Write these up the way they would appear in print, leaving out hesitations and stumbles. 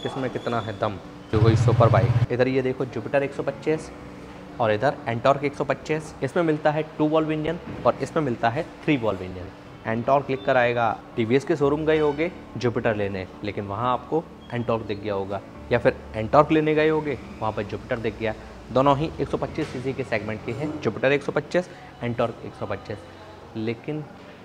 किसमें कितना है दम, जो कोई सुपर बाइक। इधर ये देखो जुपिटर 125 और इधर एंटॉर्क 125। इसमें मिलता है 2 वॉल्व इंजन और इसमें मिलता है 3 वॉल्व इंजन। एंटॉर्क लिख कर आएगा, टीवीएस के शोरूम गए होगे जुपिटर लेने, लेकिन वहाँ आपको एंटॉर्क दिख गया होगा, या फिर एंटॉर्क लेने गए होगे वहाँ पर जुपिटर दिख गया। दोनों ही 125 सीसी के सेगमेंट के हैं, जुपिटर 125, एंटॉर्क 125। लेकिन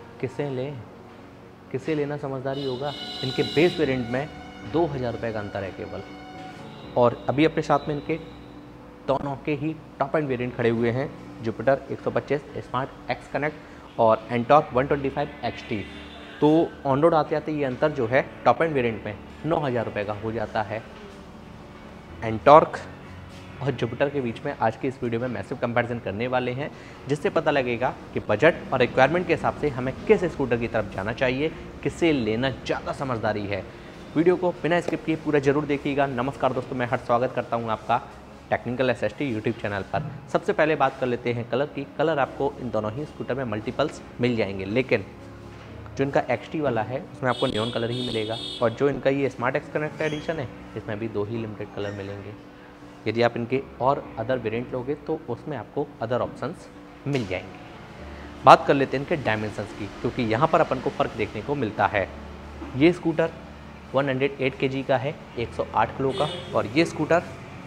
किसे लेना समझदारी होगा। इनके बेस वेरिएंट में 2000 रुपये का अंतर है केवल। और अभी अपने साथ में इनके दोनों के ही टॉप एंड वेरिएंट खड़े हुए हैं, जुपिटर 125 स्मार्ट एक्स कनेक्ट और एंटॉर्क 125 XT। तो ऑन रोड आते आते ये अंतर जो है टॉप एंड वेरिएंट में 9000 रुपये का हो जाता है। एंटॉर्क और जुपिटर के बीच में आज की इस वीडियो में मैसिव कंपैरिजन करने वाले हैं, जिससे पता लगेगा कि बजट और रिक्वायरमेंट के हिसाब से हमें किस स्कूटर की तरफ जाना चाहिए, किसे लेना ज़्यादा समझदारी है। वीडियो को बिना स्किप किए पूरा जरूर देखिएगा। नमस्कार दोस्तों, मैं हर स्वागत करता हूं आपका टेक्निकल SST यूट्यूब चैनल पर। सबसे पहले बात कर लेते हैं कलर की। कलर आपको इन दोनों ही स्कूटर में मल्टीपल्स मिल जाएंगे, लेकिन जो इनका XT वाला है उसमें आपको नियॉन कलर ही मिलेगा, और जो इनका ये स्मार्ट एक्स कनेक्ट एडिशन है इसमें भी 2 ही लिमिटेड कलर मिलेंगे। यदि आप इनके और अदर वेरिएंट लोगे तो उसमें आपको अदर ऑप्शंस मिल जाएंगे। बात कर लेते हैं इनके डायमेंशंस की, क्योंकि यहाँ पर अपन को फ़र्क देखने को मिलता है। ये स्कूटर 108 kg का है, 108 किलो का, और ये स्कूटर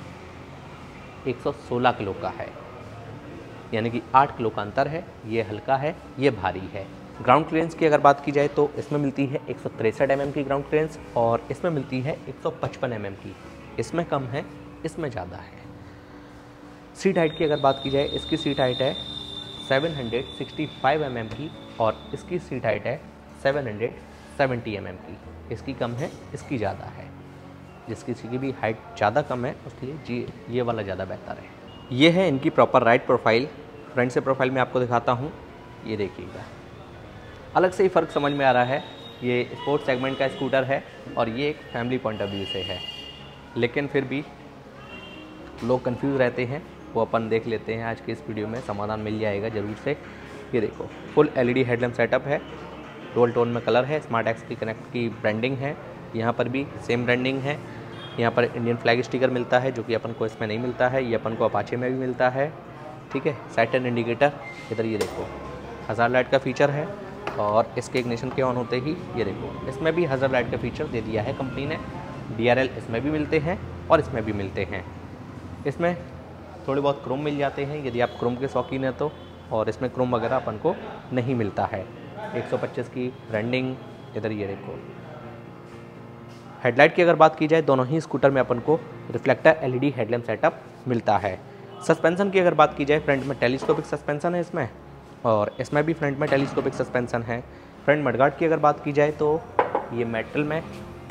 116 किलो का है, यानी कि 8 किलो का अंतर है। ये हल्का है, ये भारी है। ग्राउंड क्लियरेंस की अगर बात की जाए तो इसमें मिलती है 163 mm की ग्राउंड क्लियरेंस, और इसमें मिलती है 155 mm की। इसमें कम है, इसमें ज़्यादा है। सीट हाइट की अगर बात की जाए, इसकी सीट हाइट है 765 mm की, और इसकी सीट हाइट है 770 mm की। इसकी कम है, इसकी ज़्यादा है। जिसकी भी हाइट ज़्यादा कम है उसके लिए ये वाला ज़्यादा बेहतर है। ये है इनकी प्रॉपर राइड प्रोफाइल। फ्रंट से प्रोफाइल में आपको दिखाता हूँ, ये देखिएगा, अलग से ही फ़र्क समझ में आ रहा है। ये स्पोर्ट्स सेगमेंट का स्कूटर है और ये एक फैमिली पॉइंट ऑफ व्यू से है, लेकिन फिर भी लोग कंफ्यूज रहते हैं, वो अपन देख लेते हैं। आज के इस वीडियो में समाधान मिल जाएगा ज़रूर से। ये देखो, फुल LED हेडलैम्प सेटअप है, डुअल टोन में कलर है, स्मार्ट एक्स की कनेक्ट की ब्रांडिंग है, यहाँ पर भी सेम ब्रांडिंग है। यहाँ पर इंडियन फ्लैग स्टिकर मिलता है, जो कि अपन को इसमें नहीं मिलता है, ये अपन को अपाचे में भी मिलता है। ठीक है, साइड टर्न इंडिकेटर, इधर ये देखो हज़ार लाइट का फीचर है, और इसके इग्निशन के ऑन होते ही ये देखो इसमें भी हज़ार लाइट का फीचर दे दिया है कंपनी ने। DRL इसमें भी मिलते हैं और इसमें भी मिलते हैं। इसमें थोड़े बहुत क्रोम मिल जाते हैं यदि आप क्रोम के शौकीन हैं तो, और इसमें क्रोम वगैरह अपन को नहीं मिलता है। 125 की ब्रांडिंग, इधर ये देखो। हेडलाइट की अगर बात की जाए, दोनों ही स्कूटर में अपन को रिफ्लेक्टर LED हेडलैम्प सेटअप मिलता है। सस्पेंशन की अगर बात की जाए, फ्रंट में टेलीस्कोपिक सस्पेंशन है इसमें, और इसमें भी फ्रंट में टेलीस्कोपिक सस्पेंशन है। फ्रंट मडगार्ड की अगर बात की जाए तो ये मेटल में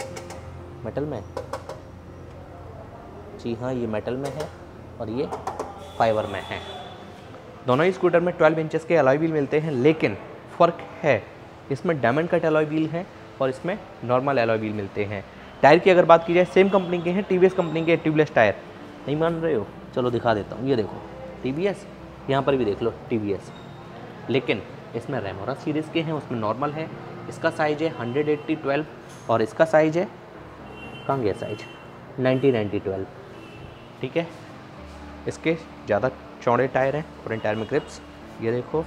जी हाँ, ये मेटल में है और ये फाइबर में है। दोनों ही स्कूटर में 12 इंचेस के अलॉय व्हील मिलते हैं, लेकिन फ़र्क है, इसमें डायमंड कट अलॉय व्हील है और इसमें नॉर्मल अलॉय व्हील मिलते हैं। टायर की अगर बात की जाए, सेम कंपनी के हैं, TVS कंपनी के ट्यूबलेस टायर। नहीं मान रहे हो, चलो दिखा देता हूँ। ये देखो TVS, यहाँ पर भी देख लो TVS, लेकिन इसमें रेमोरा सीरीज़ के हैं, उसमें नॉर्मल है। इसका साइज़ है 180/12 और इसका साइज़ है, कहाँ गया साइज, 90/90/12। ठीक है, इसके ज़्यादा चौड़े टायर हैं, फ्रंट टायर में ग्रिप्स, ये देखो।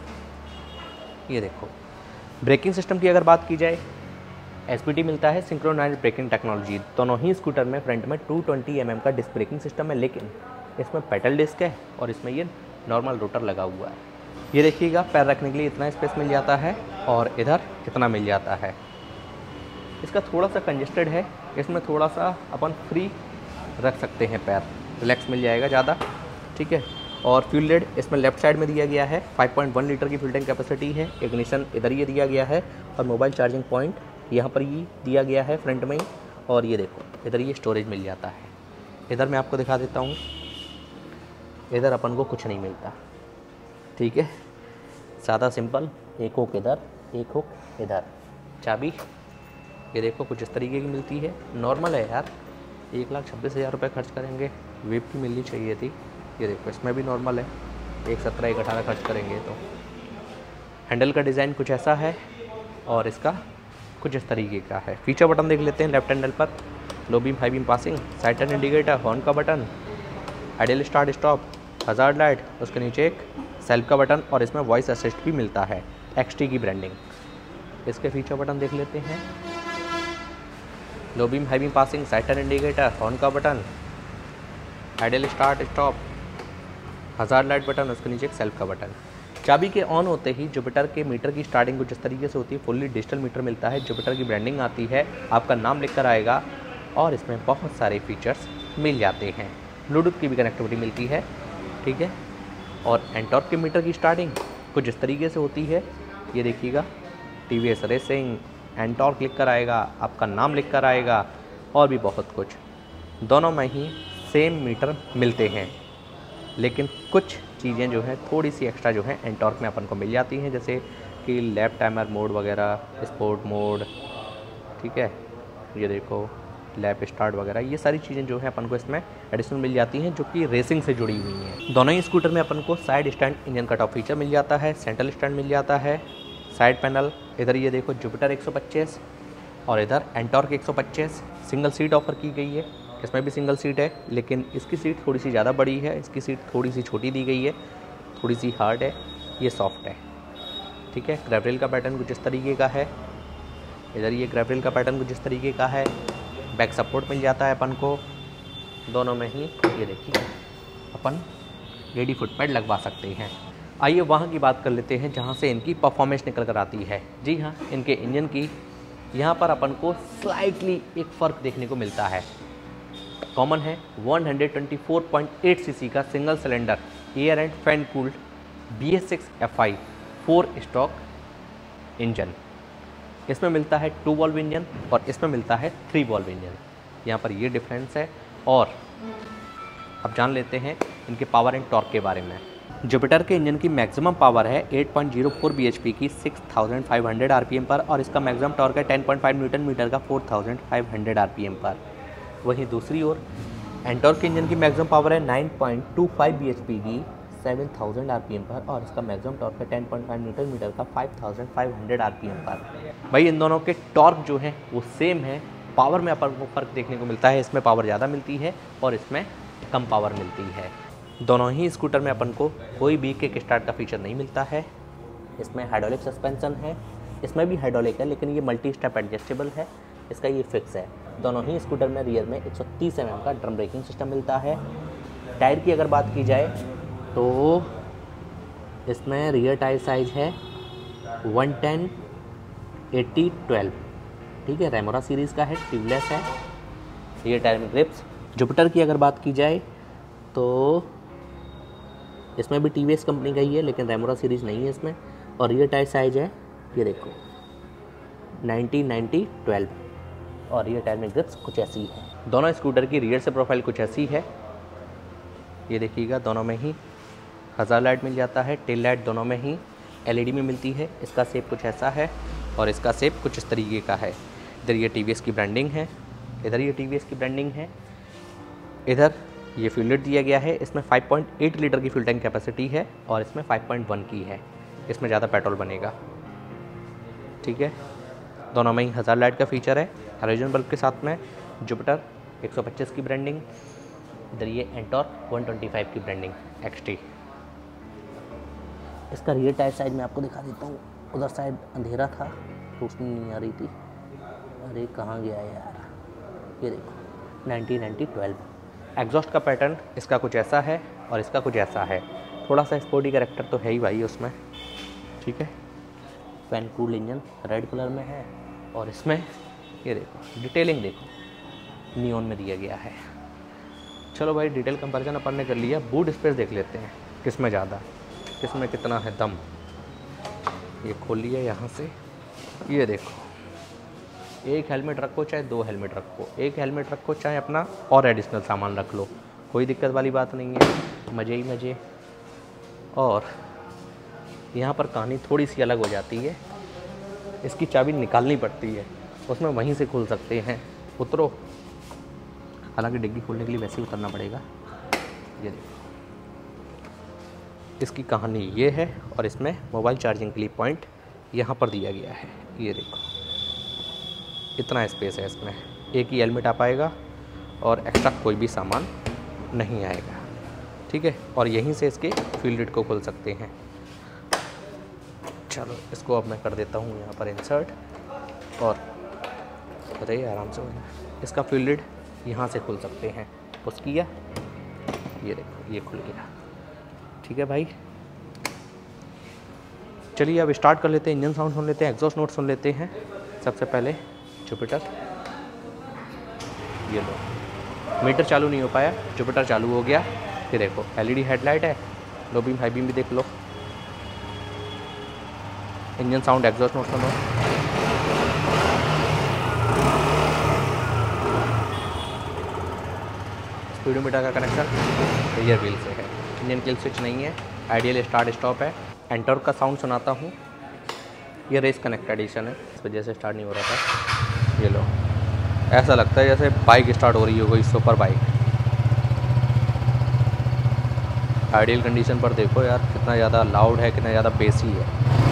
ब्रेकिंग सिस्टम की अगर बात की जाए, SPT मिलता है, सिंक्रोनाइज्ड ब्रेकिंग टेक्नोलॉजी। दोनों ही स्कूटर में फ्रंट में 220 mm का डिस्क ब्रेकिंग सिस्टम है, लेकिन इसमें पेडल डिस्क है और इसमें ये नॉर्मल रोटर लगा हुआ है। ये देखिएगा, पैर रखने के लिए इतना स्पेस मिल जाता है और इधर कितना मिल जाता है। इसका थोड़ा सा कंजेस्टेड है, इसमें थोड़ा सा अपन फ्री रख सकते हैं, पैर रिलैक्स मिल जाएगा ज़्यादा। ठीक है, और फ्यूल लिड इसमें लेफ्ट साइड में दिया गया है, 5.1 लीटर की फ्यूल टैंक कैपेसिटी है। इग्निशन इधर ये दिया गया है, और मोबाइल चार्जिंग पॉइंट यहाँ पर ये दिया गया है फ्रंट में ही। और ये देखो, इधर ये स्टोरेज मिल जाता है। इधर मैं आपको दिखा देता हूँ, इधर अपन को कुछ नहीं मिलता। ठीक है, सादा सिंपल, एक हुक इधर, एक हुक इधर। चाबी ये देखो कुछ इस तरीके की मिलती है, नॉर्मल है यार। 1,26,000 रुपये खर्च करेंगे, वेब भी मिलनी चाहिए थी। ये देखो इसमें भी नॉर्मल है, 1,17 1,18 खर्च करेंगे तो। हैंडल का डिज़ाइन कुछ ऐसा है और इसका कुछ इस तरीके का है। फीचर बटन देख लेते हैं लेफ्ट हैंडल पर। Low beam high beam passing, side turn indicator, horn का button, ideal start stop, hazard light, उसके नीचे एक सेल्फ का बटन और इसमें वॉइस असिस्ट भी मिलता है, XT की ब्रांडिंग। इसके फीचर बटन देख लेते हैं। Low beam high beam passing, side turn indicator, horn का button, ideal start stop, hazard light button, उसके नीचे एक सेल्फ का बटन। चाबी के ऑन होते ही जुपिटर के मीटर की स्टार्टिंग कुछ इस तरीके से होती है, फुल्ली डिजिटल मीटर मिलता है, जुपिटर की ब्रांडिंग आती है, आपका नाम लिख कर आएगा और इसमें बहुत सारे फीचर्स मिल जाते हैं। ब्लूटूथ की भी कनेक्टिविटी मिलती है, ठीक है। और एंटॉर्क के मीटर की स्टार्टिंग कुछ इस तरीके से होती है, ये देखिएगा, TVS रेसिंग, एंटॉर्क लिख कर आएगा, आपका नाम लिख कर आएगा और भी बहुत कुछ। दोनों में ही सेम मीटर मिलते हैं, लेकिन कुछ चीज़ें जो हैं थोड़ी सी एक्स्ट्रा जो है एंटॉर्क में अपन को मिल जाती हैं, जैसे कि लैप टाइमर मोड वगैरह, स्पोर्ट मोड, ठीक है, ये देखो लैप स्टार्ट वगैरह, ये सारी चीज़ें जो है अपन को इसमें एडिशनल मिल जाती हैं जो कि रेसिंग से जुड़ी हुई हैं। दोनों ही स्कूटर में अपन को side stand engine cut off feature मिल जाता है, सेंट्रल स्टैंड मिल जाता है, साइड पैनल, इधर ये देखो जुपिटर 125 और इधर एंटॉर्क 125। सिंगल सीट ऑफर की गई है, इसमें भी सिंगल सीट है, लेकिन इसकी सीट थोड़ी सी ज़्यादा बड़ी है, इसकी सीट थोड़ी सी छोटी दी गई है, थोड़ी सी हार्ड है, ये सॉफ्ट है, ठीक है। ग्रैब का पैटर्न कुछ इस तरीके का है, इधर ये ग्रैब का पैटर्न कुछ इस तरीके का है। बैक सपोर्ट मिल जाता है अपन को दोनों में ही, ये देखिए अपन लेडी फुट पैड लगवा सकते हैं। आइए वहाँ की बात कर लेते हैं जहाँ से इनकी परफॉर्मेंस निकल कर आती है। जी हाँ, इनके इंजन की यहाँ पर अपन को स्लाइटली एक फ़र्क देखने को मिलता है। कॉमन है 124.8 सीसी का single cylinder air and fan cooled BS6 FI 4 stock engine. इसमें मिलता है 2 वॉल्व इंजन और इसमें मिलता है 3 वॉल्व इंजन। यहाँ पर ये डिफरेंस है। और अब जान लेते हैं इनके पावर एंड टॉर्क के बारे में। जुपिटर के इंजन की मैक्सिमम पावर है 8.04 bhp की 6500 RPM पर और इसका मैक्सिमम टॉर्क है 10.5 न्यूटन मीटर का 4500 RPM पर। वहीं दूसरी ओर एंटॉर्क के इंजन की मैक्सिमम पावर है 9.25 bhp की 7000 RPM पर और इसका मैक्सिमम टॉर्क है 10.5 न्यूटन मीटर का 5500 RPM पर। भाई इन दोनों के टॉर्क जो है वो सेम है, पावर में अपन को फ़र्क देखने को मिलता है, इसमें पावर ज़्यादा मिलती है और इसमें कम पावर मिलती है। दोनों ही स्कूटर में अपन को कोई भी किक स्टार्ट का फीचर नहीं मिलता है। इसमें हाइड्रोलिक सस्पेंशन है, इसमें भी हाइड्रोलिक है, लेकिन ये मल्टी स्टेप एडजस्टेबल है, इसका ये फिक्स है। दोनों ही स्कूटर में रियर में 130 mm का ड्रम ब्रेकिंग सिस्टम मिलता है। टायर की अगर बात की जाए तो इसमें रियर टायर साइज है 110/80/12, ठीक है। रेमोरा सीरीज़ का है, ट्यूबलेस है। रियर टायर में ग्रिप्स। जुपिटर की अगर बात की जाए तो इसमें भी TVS कंपनी का ही है, लेकिन रेमोरा सीरीज़ नहीं है इसमें। और रियर टायर साइज है, ये देखो 90/90/12 और रियर टायर में ग्रिप्स कुछ ऐसी है। दोनों स्कूटर की रियर से प्रोफाइल कुछ ऐसी है, ये देखिएगा। दोनों में ही हज़ार लाइट मिल जाता है, टेल लाइट दोनों में ही LED में मिलती है। इसका शेप कुछ ऐसा है और इसका शेप कुछ इस तरीके का है। इधर ये TVS की ब्रांडिंग है, इधर ये TVS की ब्रांडिंग है। इधर ये फ्यूल रेट दिया गया है, इसमें 5.8 लीटर की फ्यूल टैंक कैपेसिटी है और इसमें 5.1 की है, इसमें ज़्यादा पेट्रोल बनेगा, ठीक है। दोनों में ही हज़ार लाइट का फीचर है, हैलोजन बल्ब के साथ में। जुपिटर 125 की ब्रांडिंग, इधर ये एंटॉर्क 125 की ब्रांडिंग XT। इसका रियर टायर साइज मैं आपको दिखा देता हूँ। उधर साइड अंधेरा था, रोशनी नहीं आ रही थी, अरे कहाँ गया यार, ये देखो 90/90/12। एग्जॉस्ट का पैटर्न इसका कुछ ऐसा है और इसका कुछ ऐसा है, थोड़ा सा स्पोर्टी कैरेक्टर तो है ही भाई उसमें, ठीक है। Fan cool engine red colour में है और इसमें ये देखो डिटेलिंग देखो नियॉन में दिया गया है। चलो भाई डिटेल कंपैरिजन अपन ने कर लिया। बूट स्पेस देख लेते हैं किसमें ज़्यादा, किसमें कितना है दम। ये खोल लिया यहाँ से, ये देखो एक हेलमेट रखो चाहे 2 हेलमेट रखो, एक हेलमेट रखो चाहे अपना और एडिशनल सामान रख लो, कोई दिक्कत वाली बात नहीं है, मज़े ही मज़े। और यहाँ पर कहानी थोड़ी सी अलग हो जाती है, इसकी चाबी निकालनी पड़ती है, उसमें वहीं से खोल सकते हैं। उतरो, हालांकि डिग्गी खोलने के लिए वैसे ही उतरना पड़ेगा। ये देखो इसकी कहानी ये है और इसमें मोबाइल चार्जिंग के लिए पॉइंट यहाँ पर दिया गया है, ये देखो इतना स्पेस है इसमें। एक ही हेलमेट आ पाएगा और एक्स्ट्रा कोई भी सामान नहीं आएगा, ठीक है। और यहीं से इसके फ्यूल लिड को खोल सकते हैं। चलो इसको अब मैं कर देता हूँ यहाँ पर इंसर्ट और बताइए आराम से इसका फ्यूल लिड यहाँ से खोल सकते हैं। पुश किया, ये देखो ये खुल गया, ठीक है भाई। चलिए अब स्टार्ट कर लेते हैं, इंजन साउंड सुन लेते हैं, एग्जॉस्ट नोट सुन लेते हैं। सबसे पहले जुपिटर, ये लो मीटर चालू नहीं हो पाया, जुपिटर चालू हो गया। फिर देखो एलईडी हेडलाइट है, लो बीम हाई बीम भी देख लो। इंजन साउंड एग्जॉस्ट नोट सुनो, स्पीडोमीटर का कनेक्शन रियर व्हील से है। इंजन किल स्विच नहीं है, आइडियल स्टार्ट स्टॉप है। एंटॉर्क का साउंड सुनाता हूँ, ये रेस कनेक्ट एडिशन है, इस वजह से स्टार्ट नहीं हो रहा था। ये लो ऐसा लगता है जैसे बाइक स्टार्ट हो रही हो कोई सुपर बाइक। आइडियल कंडीशन पर देखो यार कितना ज़्यादा लाउड है, कितना ज़्यादा बेसी है।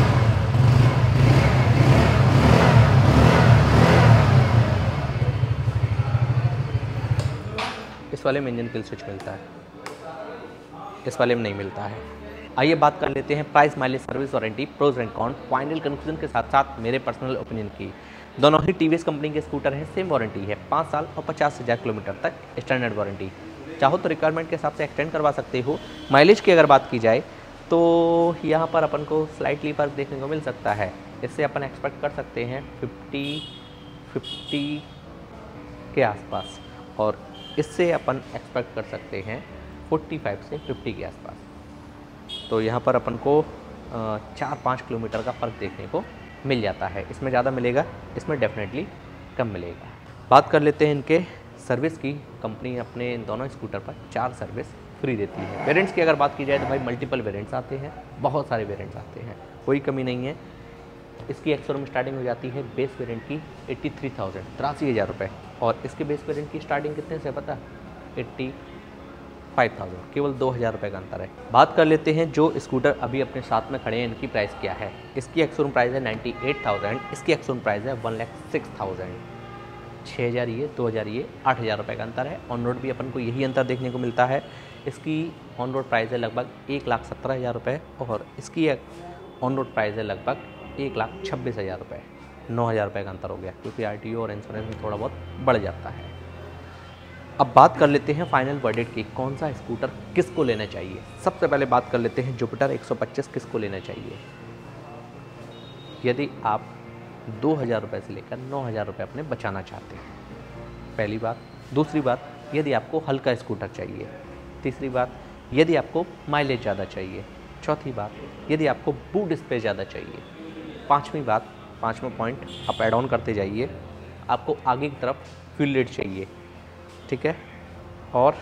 इस वाले में इंजन किल स्विच मिलता है, इस वाले में नहीं मिलता है। आइए बात कर लेते हैं price, mileage, service warranty, pros and con, final conclusion के साथ साथ मेरे पर्सनल ओपिनियन की। दोनों ही टीवीएस कंपनी के स्कूटर हैं, सेम वारंटी है, 5 साल और 50,000 किलोमीटर तक स्टैंडर्ड वारंटी। चाहो तो रिक्वायरमेंट के हिसाब से एक्सटेंड करवा सकते हो। माइलेज की अगर बात की जाए तो यहाँ पर अपन को स्लाइटली फर्क देखने को मिल सकता है। इससे अपन एक्सपेक्ट कर सकते हैं 50 के आसपास, और इससे अपन एक्सपेक्ट कर सकते हैं 45 से 50 के आसपास। तो यहाँ पर अपन को 4-5 किलोमीटर का फ़र्क देखने को मिल जाता है। इसमें ज़्यादा मिलेगा, इसमें डेफिनेटली कम मिलेगा। बात कर लेते हैं इनके सर्विस की। कंपनी अपने इन दोनों स्कूटर पर 4 सर्विस फ्री देती है। वेरिएंट्स की अगर बात की जाए तो भाई मल्टीपल वेरिएंट्स आते हैं, बहुत सारे वेरिएंट्स आते हैं, कोई कमी नहीं है। इसकी एक्स-शोरूम स्टार्टिंग हो जाती है बेस वेरिएंट की 83,000 83,000 रुपये, और इसके बेस वेरिएंट की स्टार्टिंग कितने से पता, 85,000, केवल 2,000 रुपये का अंतर है। बात कर लेते हैं जो स्कूटर अभी अपने साथ में खड़े हैं, इनकी प्राइस क्या है। इसकी एक्स-शोरूम प्राइस है 98,000, इसकी एक्स-शोरूम प्राइस है 1,06,000। 6,000 ये, 2,000 ये, 8,000 रुपये का अंतर है। ऑन रोड भी अपन को यही अंतर देखने को मिलता है। इसकी ऑन रोड प्राइस है लगभग 1,17,000 रुपये, और इसकी ऑन रोड प्राइस है लगभग 1,26,000 रुपये। 9,000 रुपये का अंतर हो गया, क्योंकि आरटीओ और इंश्योरेंस में थोड़ा बहुत बढ़ जाता है। अब बात कर लेते हैं फाइनल वर्डिक्ट की, कौन सा स्कूटर किसको लेना चाहिए। सबसे पहले बात कर लेते हैं जुपिटर 125 किसको लेना चाहिए। यदि आप 2,000 रुपये से लेकर 9,000 रुपये अपने बचाना चाहते हैं, पहली बात। दूसरी बात, यदि आपको हल्का स्कूटर चाहिए। तीसरी बात, यदि आपको माइलेज ज़्यादा चाहिए। चौथी बात, यदि आपको बूट स्पेस ज़्यादा चाहिए। पाँचवीं बात, 5वां पॉइंट आप ऐड ऑन करते जाइए, आपको आगे की तरफ फ्यूल लिड चाहिए, ठीक है। और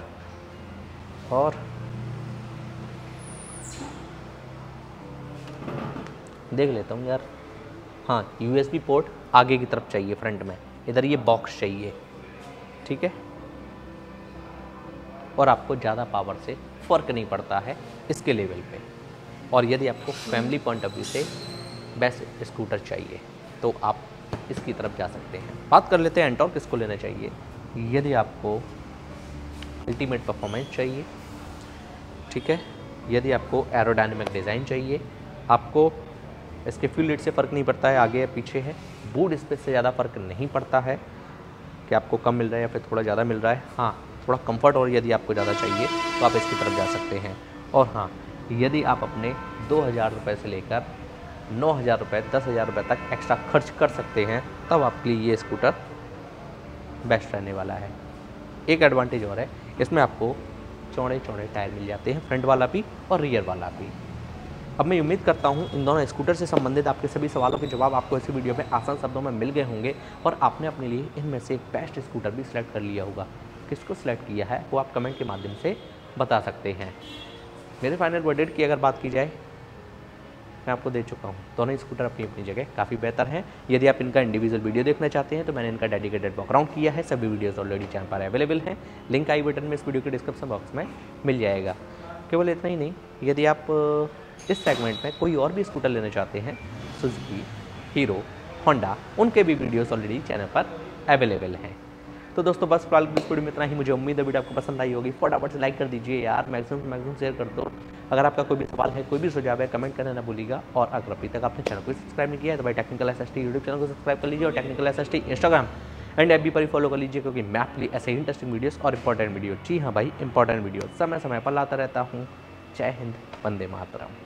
देख लेता हूँ यार, हाँ USB पोर्ट आगे की तरफ चाहिए, फ्रंट में इधर ये बॉक्स चाहिए, ठीक है। और आपको ज़्यादा पावर से फ़र्क नहीं पड़ता है इसके लेवल पे। और यदि आपको फैमिली पॉइंट ऑफ व्यू से बेस्ट स्कूटर चाहिए तो आप इसकी तरफ जा सकते हैं। बात कर लेते हैं एंटॉर्क किसको लेना चाहिए। यदि आपको अल्टीमेट परफॉर्मेंस चाहिए, ठीक है, यदि आपको एरोडायनेमिक डिज़ाइन चाहिए, आपको इसके फ्यूल लिड से फ़र्क नहीं पड़ता है आगे या पीछे है, बूट स्पेस से ज़्यादा फ़र्क नहीं पड़ता है कि आपको कम मिल रहा है या फिर थोड़ा ज़्यादा मिल रहा है, हाँ थोड़ा कंफर्ट और यदि आपको ज़्यादा चाहिए तो आप इसकी तरफ जा सकते हैं। और हाँ, यदि आप अपने 2,000 रुपये से लेकर 9,000 रुपये 10,000 रुपये तक एक्स्ट्रा खर्च कर सकते हैं, तब आपके लिए ये स्कूटर बेस्ट रहने वाला है। एक एडवांटेज और है, इसमें आपको चौड़े चौड़े टायर मिल जाते हैं, फ्रंट वाला भी और रियर वाला भी। अब मैं उम्मीद करता हूँ इन दोनों स्कूटर से संबंधित आपके सभी सवालों के जवाब आपको इसी वीडियो में आसान शब्दों में मिल गए होंगे, और आपने अपने लिए इनमें से एक बेस्ट स्कूटर भी सिलेक्ट कर लिया होगा। किसको सिलेक्ट किया है वो आप कमेंट के माध्यम से बता सकते हैं। मेरे फाइनल वर्डिक्ट की अगर बात की जाए, मैं आपको दे चुका हूँ, दोनों स्कूटर अपनी अपनी जगह काफ़ी बेहतर हैं। यदि आप इनका इंडिविजुअल वीडियो देखना चाहते हैं तो मैंने इनका डेडिकेटेड वॉकअराउंड किया है, सभी वीडियोस ऑलरेडी चैनल पर अवेलेबल हैं, लिंक आई बटन में इस वीडियो के डिस्क्रिप्शन बॉक्स में मिल जाएगा। केवल इतना ही नहीं, यदि आप इस सेगमेंट में कोई और भी स्कूटर लेना चाहते हैं, सुजुकी, हीरो, होंडा, उनके भी वीडियोस ऑलरेडी चैनल पर अवेलेबल हैं। तो दोस्तों बस फिलहाल इस वीडियो में इतना ही। मुझे उम्मीद है वीडियो आपको पसंद आई होगी। फटाफट से लाइक कर दीजिए यार, मैक्सिमम शेयर कर दो। अगर आपका कोई भी सवाल है, कोई भी सुझाव है, कमेंट करना ना भूलिएगा। और अगर अभी तक आपने चैनल को सब्सक्राइब नहीं किया है तो भाई टेक्निकल SST यूट्यूब चैनल को सब्सक्राइब कर लीजिए और technical SST Instagram and FB पर ही फॉलो कर लीजिए, क्योंकि मैं आपके लिए ऐसे इंटरेस्टिंग वीडियोस और इंपॉर्टेंट वीडियो, जी हाँ भाई इंपॉर्टेंट वीडियो समय समय पर लाता रहता हूँ। जय हिंद, वंदे मातरम।